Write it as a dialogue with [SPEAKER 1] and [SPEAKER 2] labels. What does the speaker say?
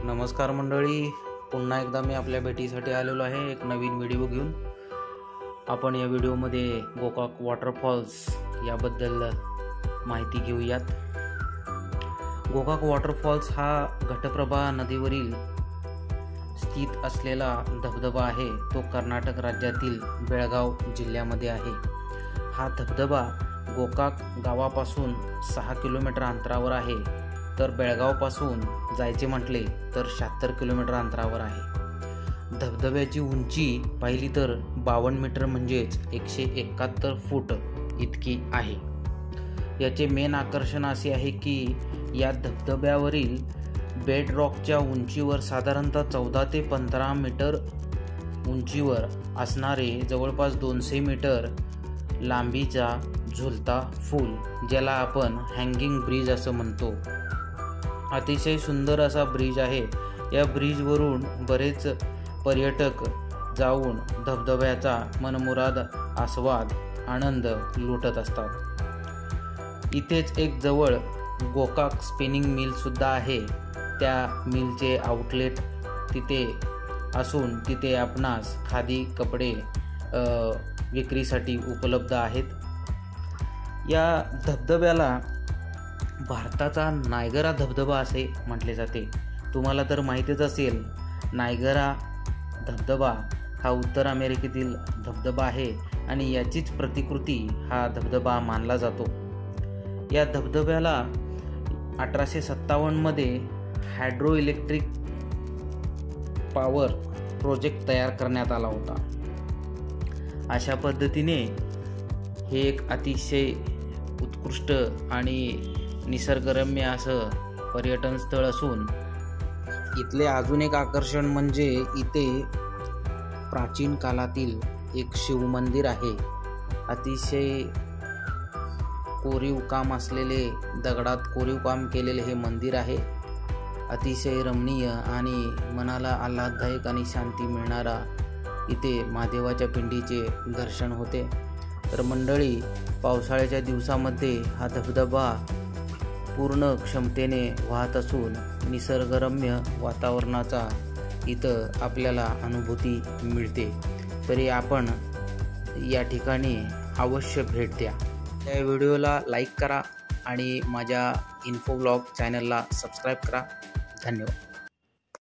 [SPEAKER 1] नमस्कार मंडळी, पुन्हा एकदा मी आपल्या भेटीसाठी आलेलो आहे एक नवीन व्हिडिओ घेऊन। आपण या व्हिडिओमध्ये गोकाक वॉटरफॉल्स याबद्दल माहिती घेऊयात। गोकाक वॉटरफॉल्स हा घटप्रभा नदीवरील स्थित असलेला धबधबा आहे। तो कर्नाटक राज्यातील बेळगाव जिल्ह्यामध्ये आहे। हा धबधबा गोकाक गावापासून 6 किलोमीटर अंतरावर आहे, तर बेळगावपासून जायचे म्हटले तर 76 किलोमीटर अंतरावर आहे। धबधब्याची उंची पाहिली तर 52 मीटर म्हणजेच 171 फूट इतकी आहे। याचे मेन आकर्षण असे आहे की या धबधब्यावरील बेड रॉकच्या उंचीवर साधारणतः 14 ते 15 मीटर उंचीवर असणारे जवळपास 200 मीटर लांबीचा झुलता पूल, ज्याला आपण हँगिंग ब्रिज असं म्हणतो, अतिशय सुंदर असा ब्रिज आहे। या ब्रिजवरून बरेच पर्यटक जाऊन धबधब्याचा मनमुराद आस्वाद आनंद लुटत असतात। इथेच एक जवळ गोकाक स्पिनिंग मिल सुद्धा आहे। त्या मिलचे आउटलेट तिथे असून तिथे आपणास खादी कपडे विक्रीसाठी उपलब्ध आहेत। या धबधब्याला भारताचा नायगरा धबधबा असे म्हटले जाते। तुम्हाला तर माहितीच असेल, नायगरा धबधबा हा उत्तर अमेरिकेतील धबधबा आहे आणि याचीच प्रतिकृती हा धबधबा मानला जातो। या धबधब्याला 1857 मध्ये हायड्रो इलेक्ट्रिक पॉवर प्रोजेक्ट तयार करण्यात आला होता। अशा पद्धतीने हे एक अतिशय उत्कृष्ट आणि निसर्गरम्य असं पर्यटन स्थळ असून इथले अजून एक आकर्षण म्हणजे इथे प्राचीन काळातील एक शिव मंदिर आहे। अतिशय कोरीव काम असलेले, दगडात कोरीव काम केलेले हे मंदिर आहे। अतिशय रमणीय आणि मनाला आल्हाददायक आणि शांती मिळणारा इथे महादेवाच्या पिंडीचे दर्शन होते। तर मंडळी, पावसाळ्याच्या दिवसामध्ये हा धबधबा पूर्ण क्षमतेने वाहत असून निसर्गरम्य वातावरणाचा इथं आपल्याला अनुभूती मिळते। तरी आपण या ठिकाणी अवश्य भेट द्या। या व्हिडिओला लाईक करा आणि माझ्या इन्फो ब्लॉग चॅनलला सबस्क्राईब करा। धन्यवाद।